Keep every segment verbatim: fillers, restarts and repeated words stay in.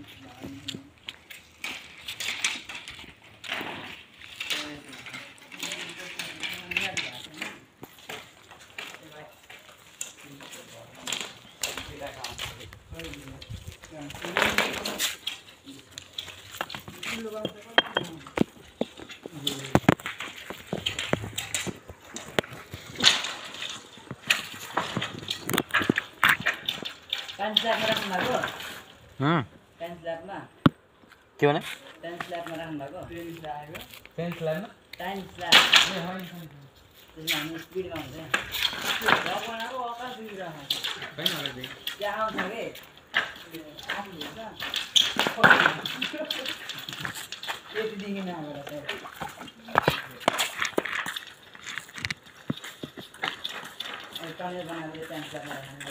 हम्म tense ल्याबमा के भने tense ल्याबमा राख्नु भएको टेन्स लाग्यो टेन्स ल्याबमा टाइम्स ल्याब त्यसमा हामी स्पिडमा हुन्छ रक बनाएको अकाल दिइरहेको हैन होला दे त्यहाँ आउँछ के आफू हुन्छ यति देखि नआएर चाहिँ टनेल बनाएर टेन्स ल्याबमा राख्नु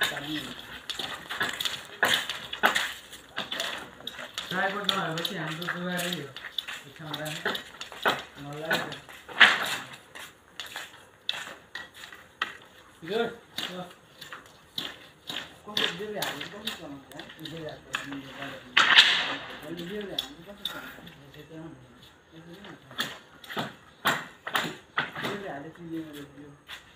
ट्राइपोड नभएपछि हाम्रो दुवारै हो पिछामा राख्ने मलाई गुड कसो देउले हाल्नु कसो चलाउँछ देउले हाल्नु देउले हाल्नु कसो चलाउँछ देउले हाले चिनेर दियो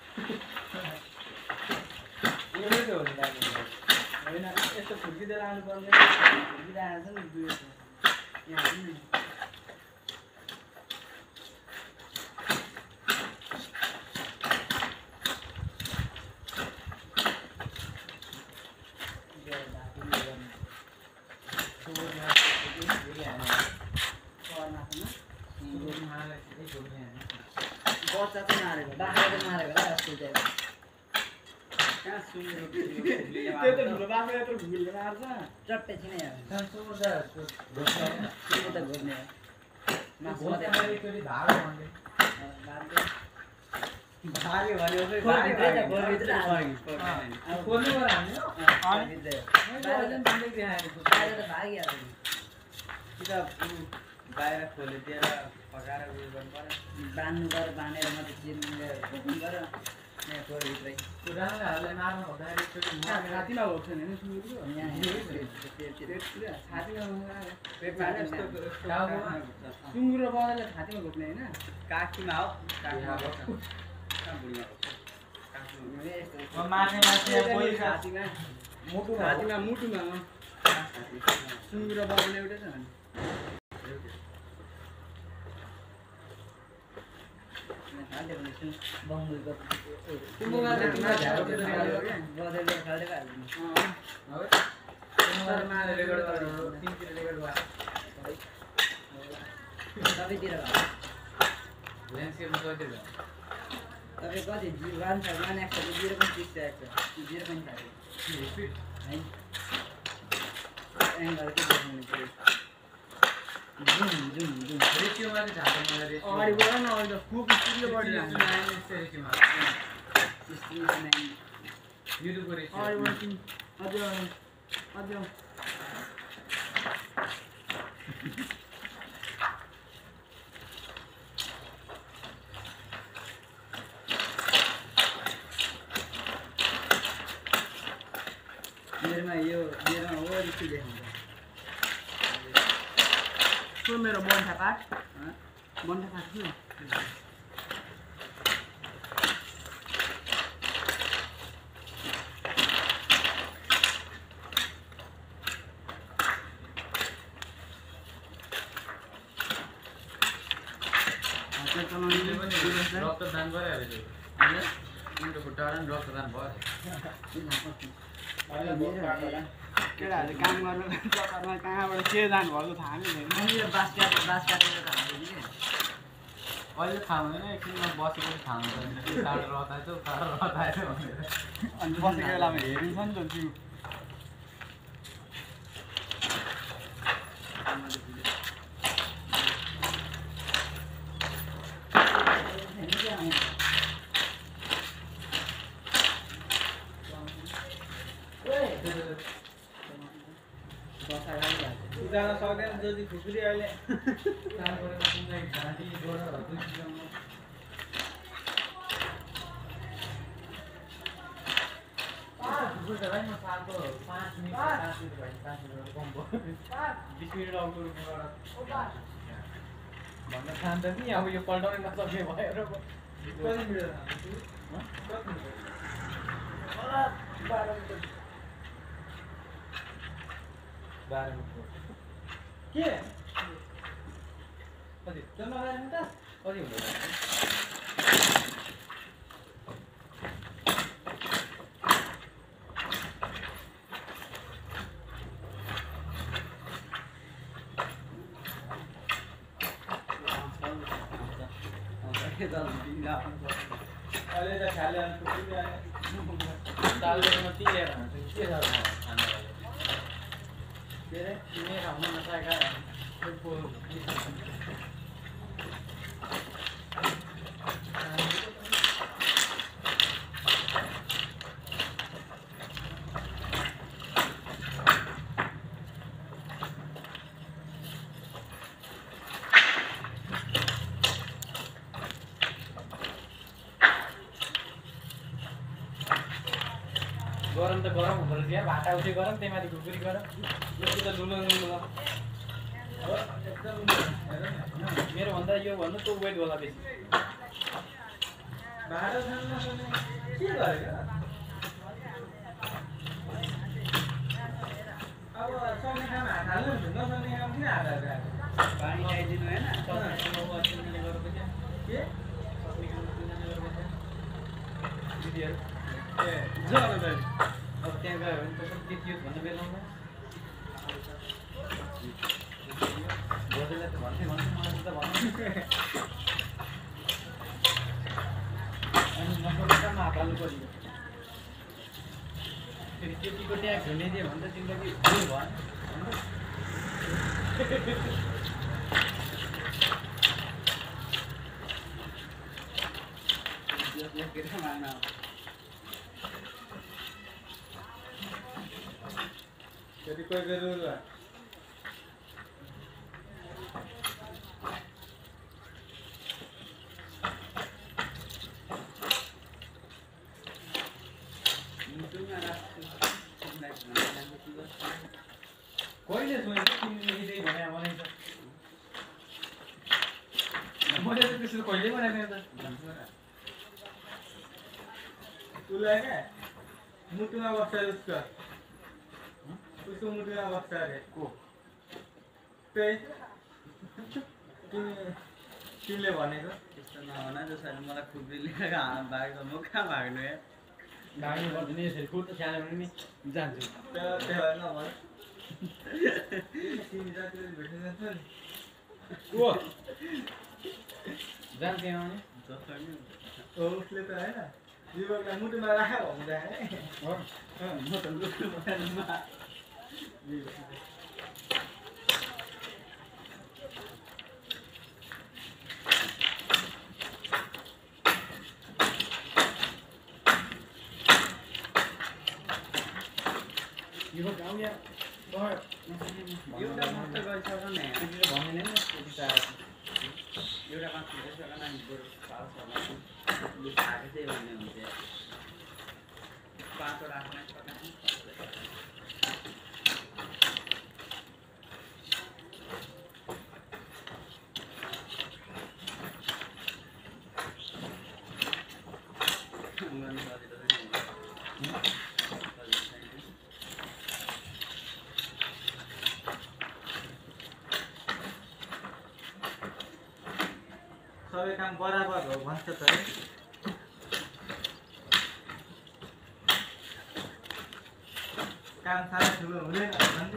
यो नै हो नि होइन यस्तो फुर्किँदै लानु पर्ने फुर्किँदै आएछ नि दुई यहाँ नि बच्चा चाहिँ मारेको बाख्रा चाहिँ मारेको होला जस्तो चाहिँ कहाँ सुँगुर त्यो त ठुलो बाख्रा यत्रो घुल्ने मार्छ चट्टै छिनै त्यहाँ सुँगुर त सुँगुर त घोर्ने हो मासु मात्रै एकचोटि भागो भन्दै भाग्यो भाग्यो भने खोलभित्रै त खोलभित्रै अब खोल्नु पर्यो हामी खोलभित्रै बाहिर पनि तिमीले देखाएको बाहिर त भागिहाल्छ कि त बाहिर खोलिदिएर पकाएर उयो गर्नु पर्यो बान्नु पर्यो बाँधेर मात्रै चिर्नु खोज्नु पर्यो यहाँ खोलभित्रै पुरानोहरूले मार्नु हुँदाखेरि एकचोटि छातीमा होक्छ नि सुँगुरको पेटमा यस्तो सुँगुर र बजारले छातीमा घोप्ने होइन काखीमा हो काखीमा मार्ने मान्छे छातीमा मुटु छातीमा मुटुमा सुँगुर र बजारले एउटै छ नि बङ्गुलको बजारले सबैतिर तपाईँ कति वान छ one x zero point six x zero point five है एङ्गल के देखाउनु पऱ्यो जुम जुम जुम रेसियोमा चाहिँ झार्नु मलाई रेसियो अगाडि बढ न अगाडि त खुब स्पिडले बढिरहेको रेसियोमा युट्युबको रेसियो अगाडि बढ्छौँ अझै अझै मेरोमा यो मेरोमा वरिपरि देखाउँछ त्यो मेरो बन्ठा काठ बन्ठा काठ छु रक्तदान गराइहाल्यो उनको खुट्टाबाट पनि रक्तदान भयो केटाहरूले काम गर्नु चक्करमा कहाँबाट के जानुभएको थाहा नै छैन बाँस काटेर बाँस काटेर त हाल्दैन कि अहिले थाहा हुँदैन एकछिनमा बसेपछि थाहा हुन्छ काँडो रताएछ काँडो रताएछ भनेर अनि बसेको बेलामा हेरिन्छ नि त जिउ जान सक्दैन जति खुकुरी अहिले काम गरेको तिमीलाई घाँटी गोडहरू दुई किलोमा बुझ्छ भाइ म सालको पाँच मिनट पाँच मिनट भयो पाँच मिनट कम भयो बिस मिनट आउटको रुमबाट भन्न चाहन्छ नि अब यो पल्टाउनै नसक्ने भयो र कति मिनट बाह्र मिनट बाह्र मिनट के कति जम्मा बाह्र मिनट कति हुँदैन अहिले त खाले दालमा तिरेर हुन्छ के छ खानालाई के अरे तिमी खाउन नसकेका गरम त गरम हुँदो रहेछ यार भाटा उठे गरम त्यही माथि खुकुरी गरम यो त लुलो लुलो एकदम मेरो भन्दा यो भन्दा तँ वेट होला बेसी भाडा खान नसक्ने के गरेको अब सक्ने काम हात हाल्नु हुन्छ नसक्ने काम किन हात हाल्छ पानी ल्याइदिनु होइन सक्ने गरेको के सक्ने काम तिनजना गरेको दिदीहरू ए जानु त अब त्यहाँ गयो भने त के थियो भन्नु बेलाउनु बोजूले त भन्थे भन्थे मलाई त भन्नु अनि नसक्ने काममा हात हाल्नु पर्यो फेरि केटीको ट्याग हुने दियो भने त जिन्दगी भुल भएन jadi kau dulu lah. Kau ini semua itu ini ini mana yang mana itu? Mana itu kisah kau ini mana itu? Tu lagi? Mutu apa saya उसको मुटुमा बस्छ अरे को त्यही तिमी तिमीले भनेको त्यस्तो नभन जसरी मलाई खुब्री लिएर भाग्छ म कहाँ भाग्नु यार भाग्नु पर्दैन यसरी खुद सानो भने नि जान्छु त्यो नभन तिमी जातिले भेट्न जान्छ नि को जान्थे भने जसरी ओ उसले त हैन जीवनलाई मुटुमा राखेर हुँदा हो म त लुक्नु पर्दैन यो गाउँ या बहर एउटा मात्र गरिसक न तिमीले भन्दैन नि त्यति चाहेको एउटा काम गरिसक न अनि बरु पास होला लु भागे चाहिँ भन्ने हुन्छ पाँचवटा राख्न सक्ने सबै काम बराबर हो भन्छ त है काम साह्रै ठुलो हुँदैन भन्छ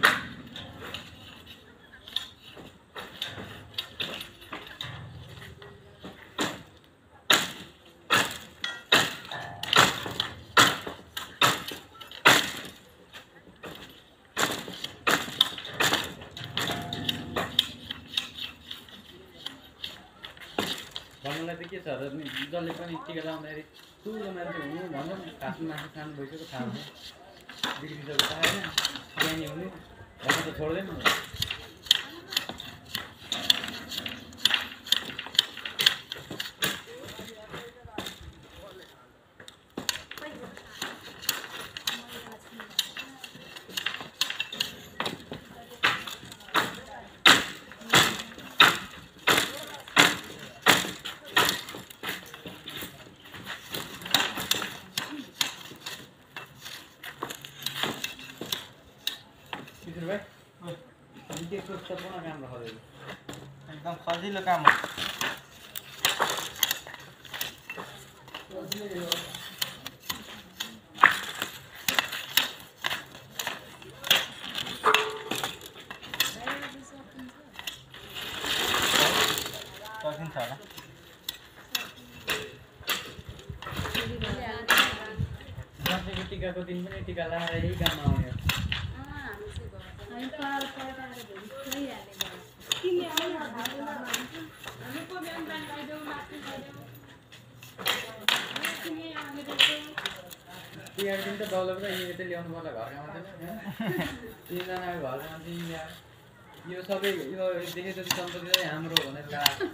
भन्नुलाई त के छ र नि जसले पनि टिका लाउँदाखेरि ठुलो मान्छे हुनु भनौँ खासमा मासु खानु भइसक्यो थाहा हुन्छ बिग्रिसक्यो थाहा होइन ज्ञानी हुने भन्न त छोड्दैन किशोर भाइ निकै कष्टपूर्ण काम रहेछ एकदम सजिलो काम हो सकिन्छ होला दसैँको टिकाको दिन पनि टिका लगाएर यही काममा आउने हो टिकाको दिन त दौलो पनि यतै ल्याउनु पर्ला घरका मान्छे तिनजनाको घरका मान्छे यहाँ यो सबै यो देखे जति सम्पत्ति चाहिँ हाम्रो भनेर गएको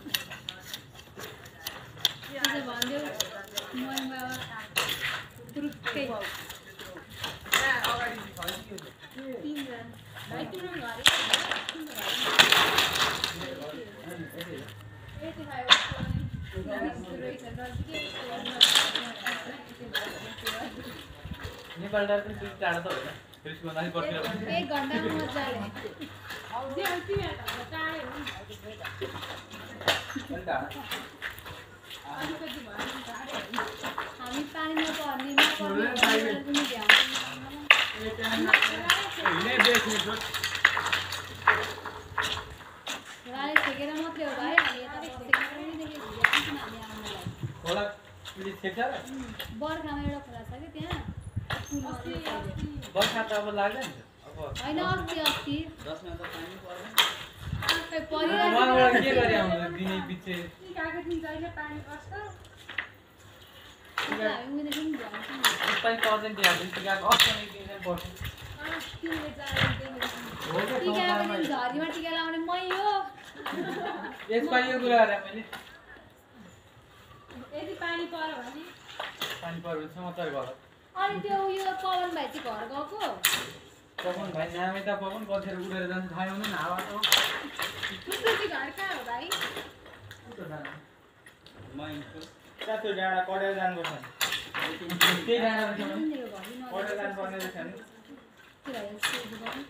नेपाल डाल पनि त्यति टाढो त होइन त्यसको लागि पर्तिर एक घन्टाको मजाले हामी पानीमा पर्ने नपर्ने पनि ध्यान राले छेकेर मात्रै हो भाइ हामी यता बसेको पनि देखेको हामी आउनलाई खोला पुलिस छेक्छ र बर्खामा एउटा खोला छ कि त्यहाँ बर्खा त अब लाग्दैन नि अब होइन अस्ति अस्ति दसमा त पानी पर्दैन खै परिरहेको उहाँबाट के गरे आउँछ दिनै पछि टिकाको दिन जहिले पानी पर्छ हामी उनीहरू पनि ध्यान यसपालि पर्दैन टिकाको दिन टिकाको अष्टमी दिन चाहिँ पर्छ टिकाको दिन झरीमा टिका लाउने मै हो यसपालि यो कुरा गरेँ मैले यदि पानी पर्यो भने पानी पर्यो भने समाचार गर अनि त्यो उयो पवन भाइ चाहिँ घर गएको पवन भाइ नामै त पवन कतिखेर उडेर जान्छ थाहा हुँदैन हावा त उसको चाहिँ घर कहाँ हो भाइ त्यो डाँडा कडेर जानुपर्छ त्यही डाँडा रहेछ भने उनीहरू घरि कडेर जानुपर्ने रहेछ नि त्यो भएर सोध्नु पर्यो।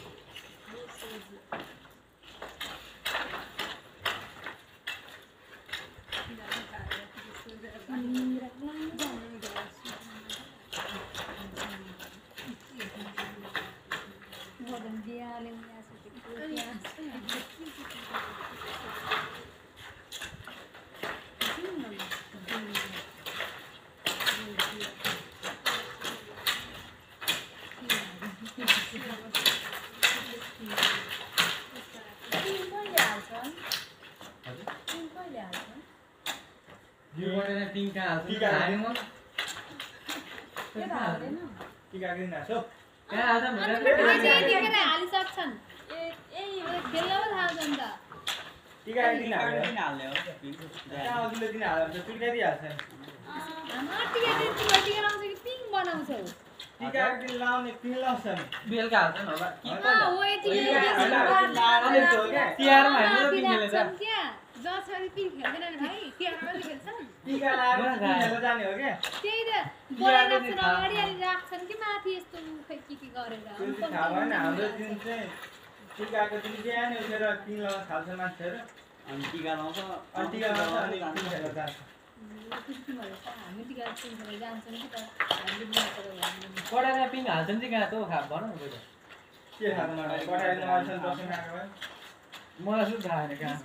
यो गरेर टिङ कहाँ हाल्छ टिका हाल्यो म टिका किन हाँसो कहाँ हाल्छ भनेर हालिसक्छन् खेल्न पो थाल्छ नि त टिका किन हाल्ने हो कहाँ अघिल्लो दिन हाल्छ टिका दिइहाल्छ टिका दिन तिम्रो टिका लाउँछ कि पिङ बनाउँछौ टिका दिन लाउने पिङ लाउँछन् बेलुका हाल्छन् होला हो यति तिहारमा हेर्नु त पिङ खेल्छ जसरी पिङ खेल्दैन नि भाइ तिहारमा मात्रै खेल्छन् टिका लाएर खेल्न जाने हो क्या त्यही त बोलाइराख्छन् अगाडि अलि राख्छन् कि माथि यस्तो खै के के गरेर त्यो चाहिँ थाहा भएन हाम्रो दिन चाहिँ टिकाको दिन बिहानै उठेर पिङ लगाउन थाल्छ मान्छेहरू अनि टिका लाउँछ अनि टिका लाउँछ अनि पिङ खेल्न जान्छ हामी टिका पिङ खेल्न जान्छौँ कि त हामीले बिहाको कडामा पिङ हाल्छन् चाहिँ कहाँ त खा भन न पहिला के थाहा मलाई कटाएर नआउँछन् दसैँ आएको भए मलाई सुरु थाहा होइन कहाँ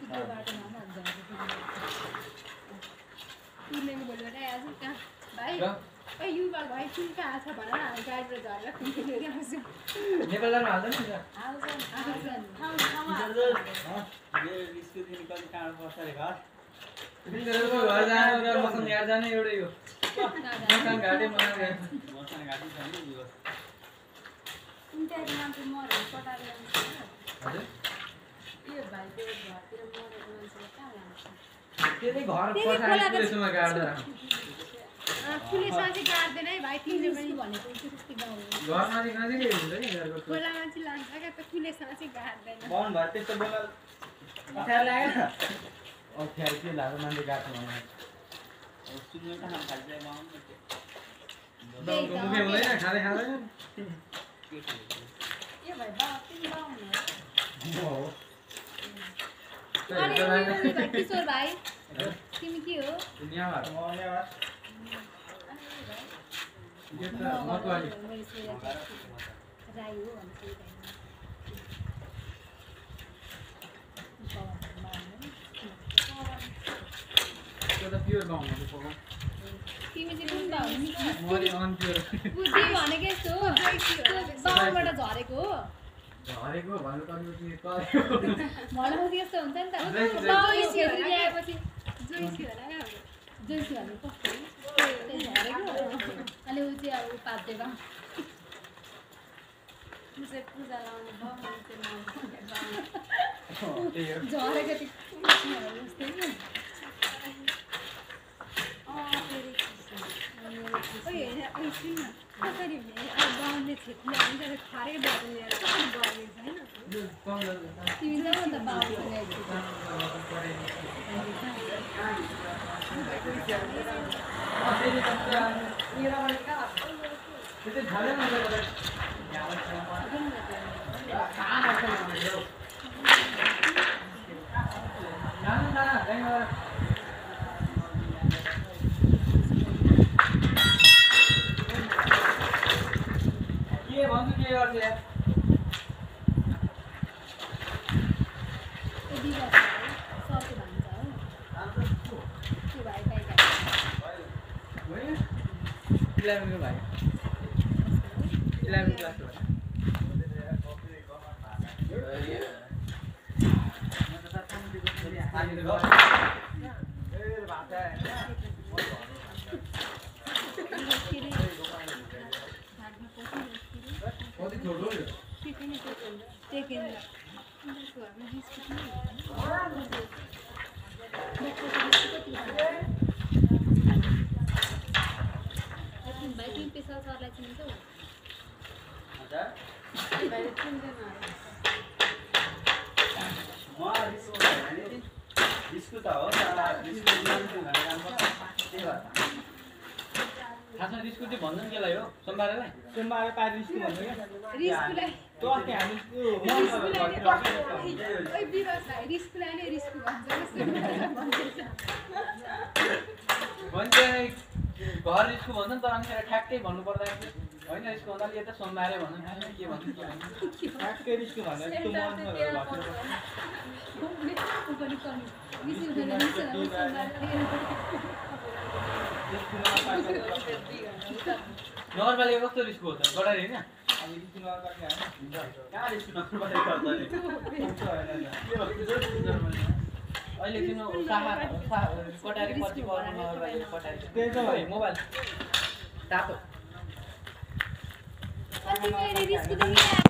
भाइ ए युवाल भाइ पिङ कहाँ छ भनेर हामी गाडीबाट झरेर पिङ खेलेर आउँछौँ नेपालमा हाल्छ नि आउँछन् आउँछन् मेरो बिस्को दिन कति टाढो पर्छ अरे घर घर जानु र मसँग यहाँ जाने एउटै हो मसँग घाटे मलाई मसँग घाँटी छ नि यो इन्टाइको मान्छे मरेर पटाएर ल्याउँछ हजुर यो भाइको घरतिर मरेको मान्छेले कहाँ ल्याउँछ त्यही घर पछाडि पुलिसमा गाड्दा पुलिसमा चाहिँ गाड्दैन है भाइ तिमीले पनि भनेको त्यस्तै गाउँ घर नजिक नजिकै हुन्छ नि यिनीहरूको खोला मान्छे लान्छ क्या त पुलिसमा चाहिँ गाड्दैन बन भए त्यस्तो बोला अप्ठ्यारो लागेन अप्ठ्यारो के लाग्यो मान्छे गाड्नु भने सुन्नु त हामी खाली चाहिँ गाउँ मुखे हुँदैन खाँदै खाँदैन यो भाइ बा तिमी बाउनु हो अनि भाइ किशोर भाइ तिमी के हो दुनिया भर म यहाँ यो त मतवाली राई हो भन्छ त्यो त प्योर गाउँ हो त्यो तिमी चाहिँ कुन बाउ नि मरि अन प्योर बुद्धि भनेको यस्तो हो बाउबाट झरेको हो झरेको भन्नु पर्ने तिमी त भनेपछि यस्तो हुन्छ नि त जैसी- बाउ छेत्री ल्याएपछि जोइसी होला क्या हाम्रो जोइसी भन्नु कस्तो हो? त्यही झरेको अनि ऊ चाहिँ अब पाते बाउ म चाहिँ पूजा लाउने भयो मैले चाहिँ नलाउने त्यही हो झरेको त्यो जस्तै नि अँ फेरि ओइ होइन ओइ सुन न कसरी भने अब बाउले छेत्री ल्याउने तर खारै बाटो ल्याएर कसरी गर्ने छैन तिमी जाऊ न त बाउको ल्याइदियो के भन्छु के गर्छ यार त्यो बिगार भाइ सर्को भन्छ हो त्यो भाइ भाइ इलेभेनको भाइ इलेभेन क्लास हो कति छोटो यो टेकेन भाइ तिमी पेसा सरलाई चिन्छौ बाहिर चिन्दैन म रिस्क भने नि रिस्क त हो तर रिस्क मान्छे भनेर काम गर्छ त्यही भएर खासमा स्कुटी भन्नु नि केलाई हो सोमबारेलाई सोमबार पारि रिस्क भन्नु क्या रिस्कुलाई त्यो अस्ति हामी त्यो ओइ बिरस भाइ रिस्कुलाई नै रिस्कु भन्छ कस्तो भन्छ घर रिस्कु भन्छ नि तर अनि ठ्याक्कै भन्नु पर्दा होइन यसको भन्दा यता सोमबारे भन्नु के भन्नु के भन्नु ठ्याक्कै रिस्क भनेर त्यो मन पनि कमी रिस्कु भने नगरपालिका कस्तो रिस्क हो त गडाइ होइन हामी रिस्क नगर्ने होइन कहाँ रिस्क नगर्ने गर्छ नि त्यस्तो होइन नि अहिले किन साहा कटारी पछि पर्नु नगरपालिका कटारी त्यही त ओइ मोबाइल तातो अनि मैले रिस्कु देखेँ